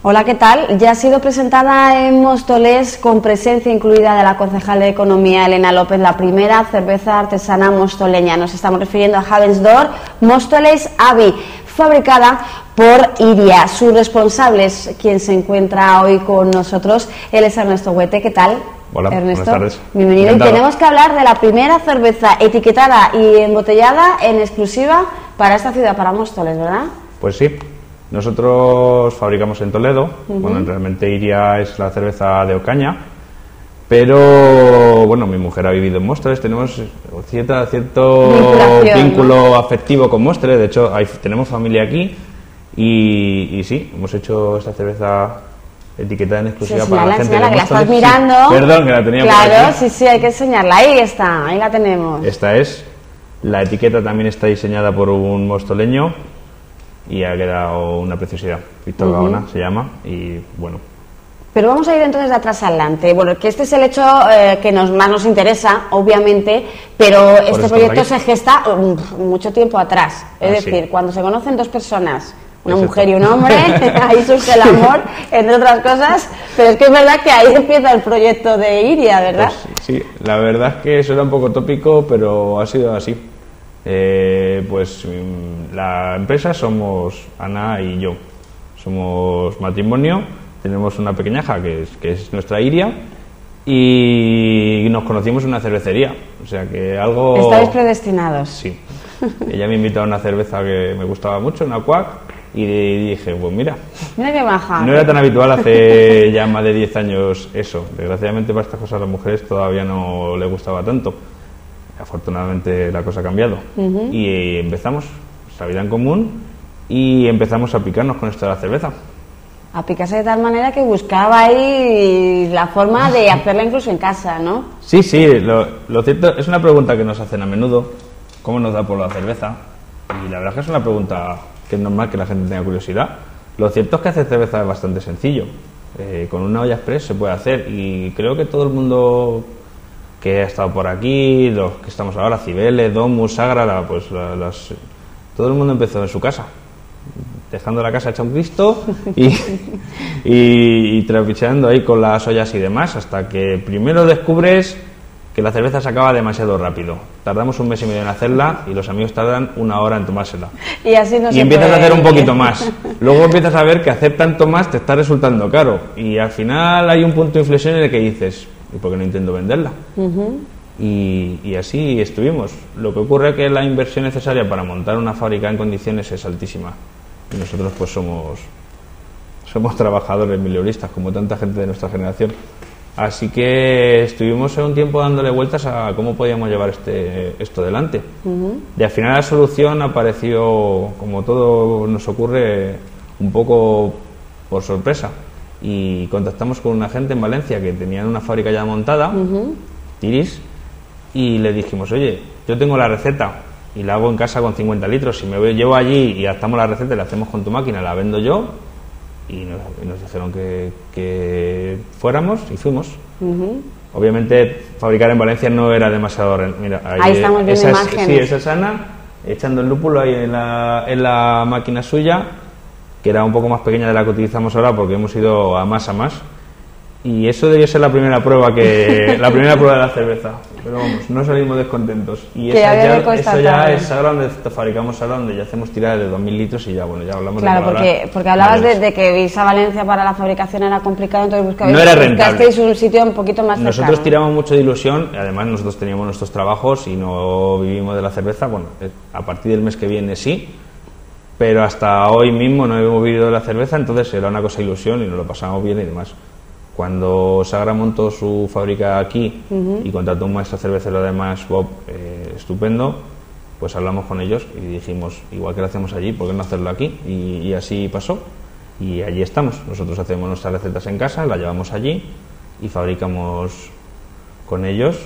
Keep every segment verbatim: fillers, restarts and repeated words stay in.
Hola, ¿qué tal? Ya ha sido presentada en Móstoles, con presencia incluida de la concejal de Economía, Elena López, la primera cerveza artesana mostoleña. Nos estamos refiriendo a Havensdorf Móstoles Abbey, fabricada por Iria. Su responsable es quien se encuentra hoy con nosotros. Él es Ernesto Huete. ¿Qué tal? Hola, Ernesto, buenas tardes. Bienvenido. Encantado. Y tenemos que hablar de la primera cerveza etiquetada y embotellada en exclusiva para esta ciudad, para Móstoles, ¿verdad? Pues sí, nosotros fabricamos en Toledo. Uh-huh. Bueno, realmente Iria es la cerveza de Ocaña, pero bueno, mi mujer ha vivido en Móstoles, tenemos cierta, cierto vínculo, ¿no?, afectivo con Móstoles. De hecho, hay, tenemos familia aquí y, y sí, hemos hecho esta cerveza etiquetada en exclusiva sí, para la, la gente señala, de Móstoles. que la estás mirando. Sí, perdón, que la tenía claro, por aquí. sí, sí, hay que enseñarla. Ahí está, ahí la tenemos. Esta es. La etiqueta también está diseñada por un mostoleño y ha quedado una preciosidad. Víctor uh-huh. Gaona se llama y bueno. Pero vamos a ir entonces de atrás adelante. Bueno, que este es el hecho eh, que nos, más nos interesa, obviamente, pero por este proyecto se gesta um, mucho tiempo atrás. Es ah, decir, sí. cuando se conocen dos personas, una Exacto. mujer y un hombre, ahí surge el amor, entre otras cosas, pero es que es verdad que ahí empieza el proyecto de Iria, ¿verdad? Pues, sí, la verdad es que eso era un poco tópico, pero ha sido así. Eh, pues la empresa somos Ana y yo, somos matrimonio, tenemos una pequeña hija que es, que es nuestra Iria y nos conocimos en una cervecería, o sea que algo... ¿Estáis predestinados? Sí, ella me invitó a una cerveza que me gustaba mucho, una Quack, y dije, pues mira, mira qué baja. No era tan habitual hace ya más de diez años eso, desgraciadamente para estas cosas a las mujeres todavía no les gustaba tanto. Afortunadamente la cosa ha cambiado uh-huh. y empezamos nuestra vida en común y empezamos a picarnos con esto de la cerveza. A picarse de tal manera que buscaba ahí la forma de hacerla incluso en casa, ¿no? Sí, sí, lo, lo cierto es una pregunta que nos hacen a menudo, ¿cómo nos da por la cerveza? Y la verdad es que es una pregunta que es normal que la gente tenga curiosidad. Lo cierto es que hacer cerveza es bastante sencillo, eh, con una olla express se puede hacer y creo que todo el mundo que ha estado por aquí, los que estamos ahora, Cibeles, Domus, Sagrada, pues la, las, todo el mundo empezó en su casa, dejando la casa hecha un Cristo y, y, y trapicheando ahí con las ollas y demás, hasta que primero descubres que la cerveza se acaba demasiado rápido. Tardamos un mes y medio en hacerla y los amigos tardan una hora en tomársela. Y así no y se empiezas puede... a hacer un poquito más. Luego empiezas a ver que hacer tanto más te está resultando caro. Y al final hay un punto de inflexión en el que dices, ¿y por qué no intento venderla? Uh-huh. y, y así estuvimos. Lo que ocurre es que la inversión necesaria para montar una fábrica en condiciones es altísima. Y nosotros pues somos, somos trabajadores mileuristas, como tanta gente de nuestra generación. Así que estuvimos un tiempo dándole vueltas a cómo podíamos llevar este, esto delante. Uh-huh. Y al final la solución apareció, como todo nos ocurre, un poco por sorpresa. Y contactamos con una gente en Valencia que tenían una fábrica ya montada, uh-huh. Tiris, y le dijimos, oye, yo tengo la receta y la hago en casa con cincuenta litros. Si me voy, llevo allí y adaptamos la receta y la hacemos con tu máquina, la vendo yo. Y nos, y nos dijeron que, que fuéramos y fuimos. Uh-huh. Obviamente fabricar en Valencia no era demasiado... Mira, ahí, ahí estamos viendo esa imágenes. Es, sí, esa es Ana echando el lúpulo ahí en la, en la máquina suya, que era un poco más pequeña de la que utilizamos ahora porque hemos ido a más a más. Y eso debió ser la primera prueba que la primera prueba de la cerveza. Pero vamos, no salimos descontentos. Y esa ya, eso ya es ahora donde fabricamos ahora, donde ya hacemos tiradas de dos mil litros y ya, bueno, ya hablamos claro, de... Claro, porque, porque hablabas de, de que irse a Valencia para la fabricación era complicado, entonces buscabais, no era rentable. buscasteis un sitio un poquito más cercano. Nosotros tiramos mucho de ilusión, además nosotros teníamos nuestros trabajos y no vivimos de la cerveza. Bueno, a partir del mes que viene sí, pero hasta hoy mismo no hemos vivido de la cerveza, entonces era una cosa de ilusión y nos lo pasamos bien y demás. Cuando Sagra montó su fábrica aquí uh-huh. y contrató un maestro cervecero además, Bob, eh, estupendo, pues hablamos con ellos y dijimos, igual que lo hacemos allí, ¿por qué no hacerlo aquí? Y, y así pasó. Y allí estamos. Nosotros hacemos nuestras recetas en casa, las llevamos allí y fabricamos con ellos.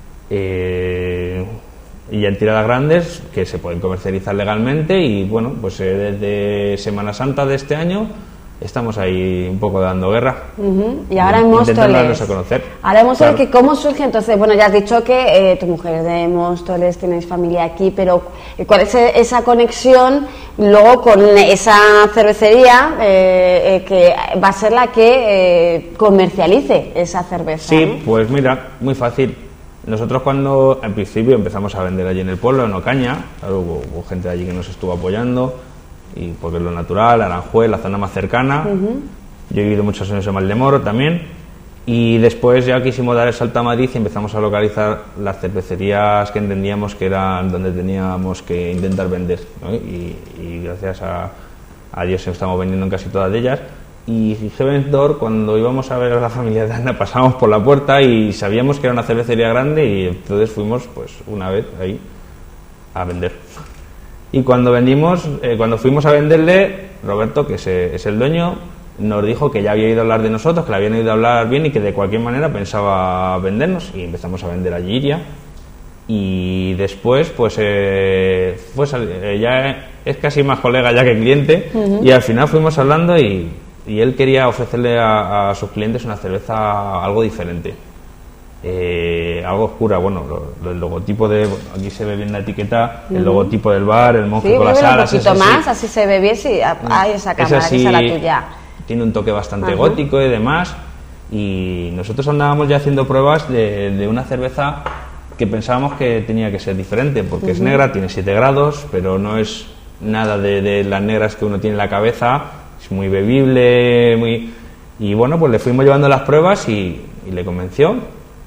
Eh, y ya en tiradas grandes que se pueden comercializar legalmente y bueno, pues eh, desde Semana Santa de este año estamos ahí un poco dando guerra. Uh-huh. Y ahora en Móstoles. A conocer. Ahora en Móstoles, claro. ¿Cómo surge? Entonces, bueno, ya has dicho que eh, tu mujer es de Móstoles, tenéis familia aquí, pero ¿cuál es esa conexión luego con esa cervecería eh, eh, que va a ser la que eh, comercialice esa cerveza? Sí, ¿no? Pues mira, muy fácil. Nosotros cuando en principio empezamos a vender allí en el pueblo, en Ocaña, claro, hubo, hubo gente de allí que nos estuvo apoyando, y porque es lo natural, Aranjuez, la zona más cercana. Uh-huh. Yo he vivido muchos años en Valdemoro también, y después ya quisimos dar el salto a Madrid y empezamos a localizar las cervecerías que entendíamos que eran donde teníamos que intentar vender, ¿no? y, y gracias a, a Dios estamos vendiendo en casi todas de ellas. Y Heaven's Door, cuando íbamos a ver a la familia de Ana, pasamos por la puerta y sabíamos que era una cervecería grande, y entonces fuimos pues una vez ahí a vender. Y cuando vendimos, eh, cuando fuimos a venderle, Roberto, que es, es el dueño, nos dijo que ya había oído hablar de nosotros, que le habían oído hablar bien y que de cualquier manera pensaba vendernos, y empezamos a vender allí Iria. Y después pues eh, pues eh, ya es casi más colega ya que cliente. Uh-huh. Y al final fuimos hablando y, y él quería ofrecerle a, a sus clientes una cerveza algo diferente, eh, algo oscura. Bueno, lo, lo, el logotipo de, bueno, aquí se ve bien la etiqueta, uh-huh. el logotipo del bar, el monje sí, con las alas, un poquito más, así se ve bien. Sí, hay esa cámara, es así, esa es la tuya. Tiene un toque bastante uh-huh. gótico y demás. Y nosotros andábamos ya haciendo pruebas de, de una cerveza que pensábamos que tenía que ser diferente, porque uh-huh. es negra, tiene siete grados, pero no es nada de, de las negras que uno tiene en la cabeza, es muy bebible, muy... y bueno, pues le fuimos llevando las pruebas y, y le convenció,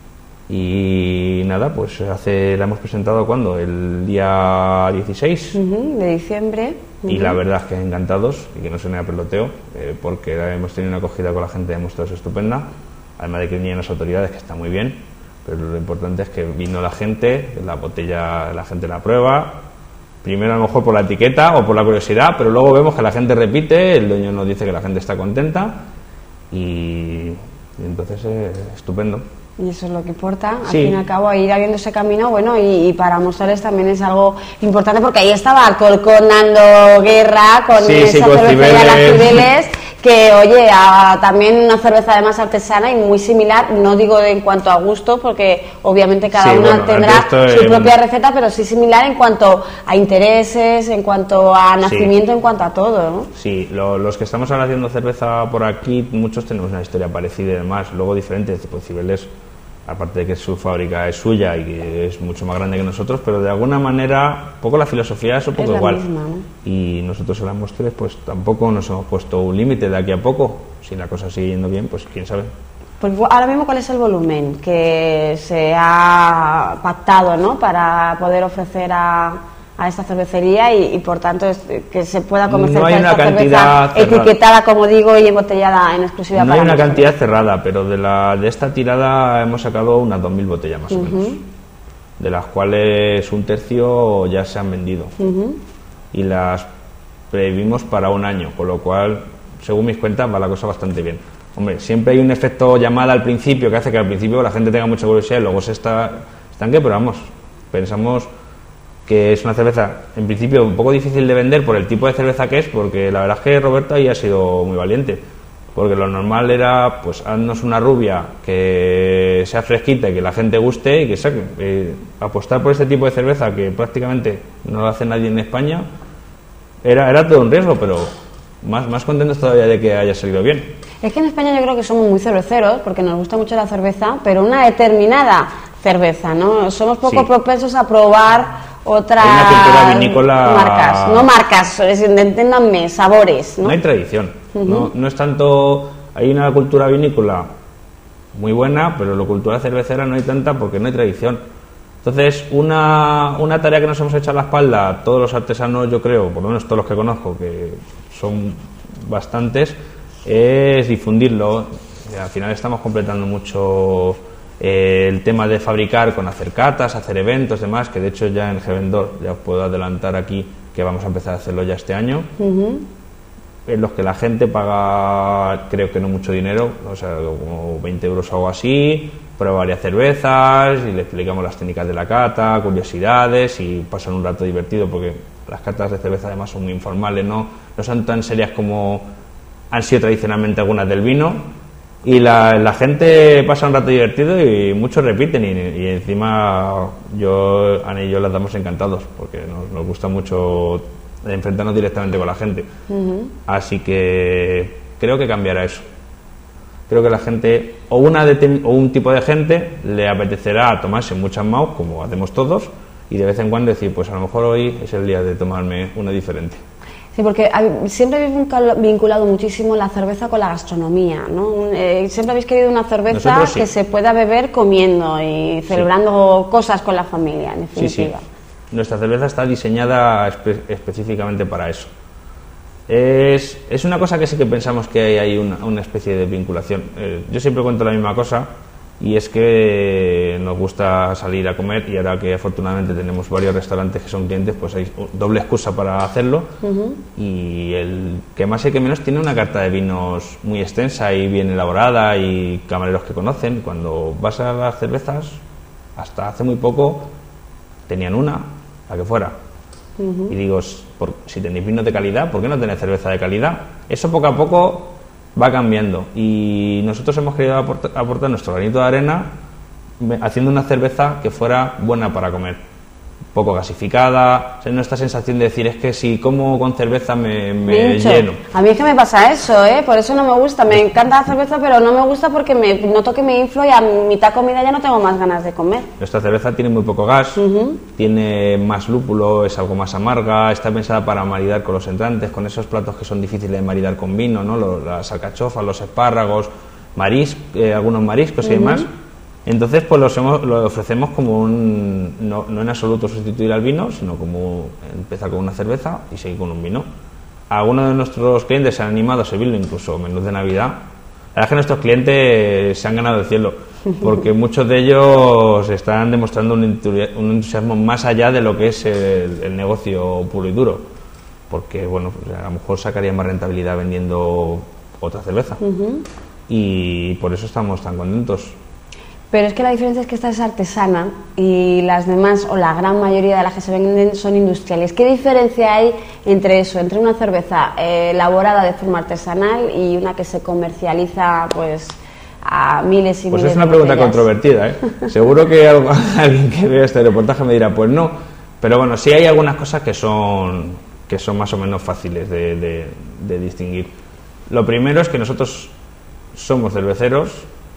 y nada, pues hace la hemos presentado ¿cuándo? El día dieciséis uh-huh, de diciembre. Uh-huh. Y la verdad es que encantados, y que no suene a peloteo, eh, porque hemos tenido una acogida con la gente de Móstoles estupenda, además de que vinieron las autoridades, que está muy bien. Pero lo importante es que vino la gente, la botella, la gente la prueba, primero a lo mejor por la etiqueta o por la curiosidad, pero luego vemos que la gente repite, el dueño nos dice que la gente está contenta, y, y entonces es estupendo. Y eso es lo que importa, al sí. fin y al cabo, ir abriendo ese camino, bueno, y, y para Móstoles también es algo importante, porque ahí estaba Alcorcón dando guerra con sí, esa sí, con cervecería Las Cibeles. Cibeles, que oye, a, también una cerveza además artesana y muy similar, no digo en cuanto a gusto, porque obviamente cada sí, una bueno, tendrá su en... propia receta, pero sí similar en cuanto a intereses, en cuanto a nacimiento, sí. en cuanto a todo, ¿no? Sí, lo, los que estamos ahora haciendo cerveza por aquí, muchos tenemos una historia parecida y demás, luego diferentes, tipo Cibeles, aparte de que su fábrica es suya y que es mucho más grande que nosotros, pero de alguna manera, un poco la filosofía es un poco es igual. Misma, ¿no? Y nosotros en las Móstoles, pues tampoco nos hemos puesto un límite de aquí a poco. Si la cosa sigue yendo bien, pues quién sabe. Pues ahora mismo, ¿cuál es el volumen que se ha pactado, ¿no?, para poder ofrecer a, a esta cervecería y, y por tanto es, que se pueda comercializar no hay una esta cantidad cerveza etiquetada, como digo, y embotellada en exclusiva? No para hay una nosotros. cantidad cerrada, pero de la de esta tirada hemos sacado unas dos mil botellas más uh-huh. o menos, de las cuales un tercio ya se han vendido uh-huh. y las previmos para un año, con lo cual, según mis cuentas, va la cosa bastante bien. Hombre, siempre hay un efecto llamada al principio que hace que al principio la gente tenga mucha curiosidad y luego se está estanque, pero vamos, pensamos que es una cerveza en principio un poco difícil de vender por el tipo de cerveza que es, porque la verdad es que Roberto ahí ha sido muy valiente, porque lo normal era pues haznos una rubia que sea fresquita y que la gente guste y que saque. Eh, apostar por este tipo de cerveza que prácticamente no lo hace nadie en España era, era todo un riesgo, pero más, más contentos todavía de que haya salido bien. Es que en España yo creo que somos muy cerveceros, porque nos gusta mucho la cerveza, pero una determinada cerveza, ¿no? Somos poco sí. propensos a probar otras vinícola... marcas, no marcas, entiéndanme, sabores, ¿no? No hay tradición, uh-huh. no, no es tanto... Hay una cultura vinícola muy buena, pero la cultura cervecera no hay tanta porque no hay tradición. Entonces, una, una tarea que nos hemos hecho a la espalda, todos los artesanos, yo creo, por lo menos todos los que conozco, que son bastantes, es difundirlo. Al final estamos completando mucho... Eh, el tema de fabricar con hacer catas, hacer eventos, demás, que de hecho ya en Heaven's Door ya os puedo adelantar aquí que vamos a empezar a hacerlo ya este año, uh-huh. en los que la gente paga, creo que no mucho dinero, o sea, como veinte euros o algo así, prueba varias cervezas y le explicamos las técnicas de la cata, curiosidades, y pasan un rato divertido, porque las catas de cerveza además son muy informales, no, no son tan serias como han sido tradicionalmente algunas del vino, y la, la gente pasa un rato divertido y muchos repiten, y, y encima yo, Ana y yo las damos encantados, porque nos, nos gusta mucho enfrentarnos directamente con la gente. Uh-huh. Así que creo que cambiará eso. Creo que la gente, o, una de, o un tipo de gente, le apetecerá tomarse muchas más, como hacemos todos, y de vez en cuando decir, pues a lo mejor hoy es el día de tomarme una diferente. Sí, porque siempre habéis vinculado muchísimo la cerveza con la gastronomía, ¿no? Eh, siempre habéis querido una cerveza sí. que se pueda beber comiendo y celebrando sí. cosas con la familia, en definitiva. Sí, sí. Nuestra cerveza está diseñada espe- específicamente para eso. Es, es una cosa que sí que pensamos que hay ahí una, una especie de vinculación. Eh, yo siempre cuento la misma cosa, y es que nos gusta salir a comer, y ahora que afortunadamente tenemos varios restaurantes que son clientes, pues hay doble excusa para hacerlo. Uh-huh. Y el que más y que menos tiene una carta de vinos muy extensa y bien elaborada, y camareros que conocen. Cuando vas a las cervezas, hasta hace muy poco tenían una, la que fuera. Uh-huh. Y digo, por, si tenéis vinos de calidad, ¿por qué no tenéis cerveza de calidad? Eso poco a poco va cambiando, y nosotros hemos querido aportar, aportar nuestro granito de arena haciendo una cerveza que fuera buena para comer, poco gasificada, o sea, no esta sensación de decir, es que si como con cerveza me, me lleno. A mí es que me pasa eso, ¿eh? Por eso no me gusta, me encanta la cerveza, pero no me gusta porque me noto que me inflo y a mitad comida ya no tengo más ganas de comer. Nuestra cerveza tiene muy poco gas, uh-huh. tiene más lúpulo, es algo más amarga, está pensada para maridar con los entrantes, con esos platos que son difíciles de maridar con vino, ¿no? Los, las alcachofas, los espárragos, maris, eh, algunos mariscos uh-huh. y demás. Entonces, pues los hemos, lo ofrecemos como un, no, no en absoluto sustituir al vino, sino como empezar con una cerveza y seguir con un vino. Algunos de nuestros clientes se han animado a servirlo, incluso menús de Navidad. La verdad es que nuestros clientes se han ganado el cielo, porque muchos de ellos están demostrando un entusiasmo más allá de lo que es el, el negocio puro y duro. Porque, bueno, pues a lo mejor sacarían más rentabilidad vendiendo otra cerveza. Uh-huh. Y por eso estamos tan contentos. Pero es que la diferencia es que esta es artesana y las demás, o la gran mayoría de las que se venden, son industriales. ¿Qué diferencia hay entre eso, entre una cerveza eh, elaborada de forma artesanal y una que se comercializa pues a miles y pues miles de botellas? Pues es una pregunta controvertida, ¿eh? Seguro que algo, alguien que vea este reportaje me dirá, pues no. Pero bueno, sí hay algunas cosas que son, que son más o menos fáciles de, de, de distinguir. Lo primero es que nosotros somos cerveceros,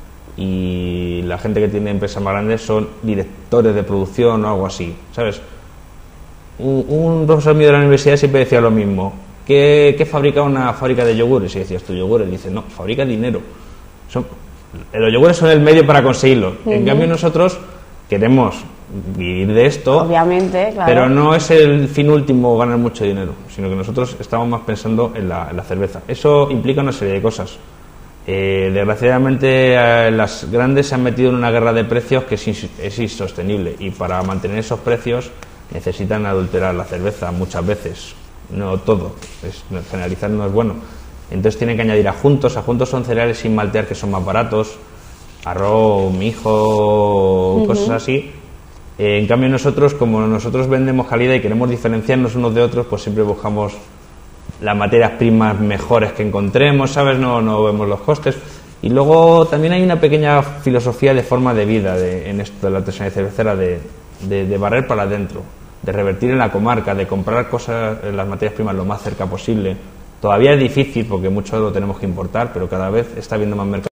y la gente que tiene empresas más grandes son directores de producción o algo así, ¿sabes? Un, un profesor mío de la universidad siempre decía lo mismo. ¿Qué, qué fabrica una fábrica de yogures? Y decías, ¿tu yogures? Y dice, no, fabrica dinero. Son, los yogures son el medio para conseguirlo. Uh-huh. En cambio nosotros queremos vivir de esto, obviamente, claro. Pero no es el fin último ganar mucho dinero, sino que nosotros estamos más pensando en la, en la cerveza. Eso implica una serie de cosas. Eh, desgraciadamente eh, las grandes se han metido en una guerra de precios que es, ins- es insostenible, y para mantener esos precios necesitan adulterar la cerveza muchas veces, no todo, es, generalizar no es bueno. Entonces tienen que añadir adjuntos. Adjuntos son cereales sin maltear que son más baratos, arroz, mijo, uh-huh. cosas así. Eh, en cambio nosotros, como nosotros vendemos calidad y queremos diferenciarnos unos de otros, pues siempre buscamos las materias primas mejores que encontremos, ¿sabes? No, no vemos los costes. Y luego también hay una pequeña filosofía de forma de vida de, en esto de la artesanía cervecera, de, de, de barrer para adentro, de revertir en la comarca, de comprar cosas, las materias primas lo más cerca posible. Todavía es difícil porque mucho lo tenemos que importar, pero cada vez está habiendo más mercado.